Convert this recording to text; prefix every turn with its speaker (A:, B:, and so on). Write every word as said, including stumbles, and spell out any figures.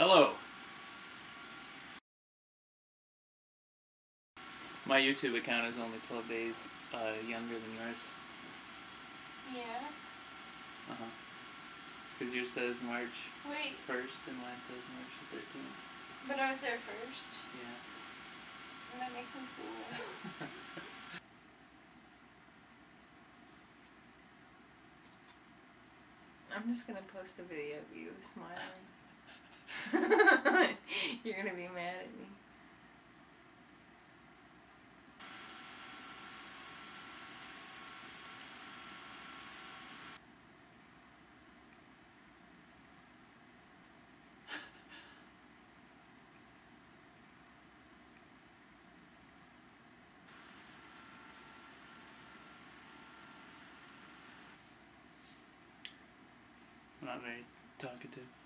A: Hello. My YouTube account is only twelve days uh, younger than yours.
B: Yeah.
A: Uh-huh. Because yours says March
B: Wait.
A: first and mine says March thirteenth.
B: But I was there first.
A: Yeah.
B: And that makes me cool. I'm just gonna post a video of you smiling. You're gonna be mad at me.
A: I'm not very talkative.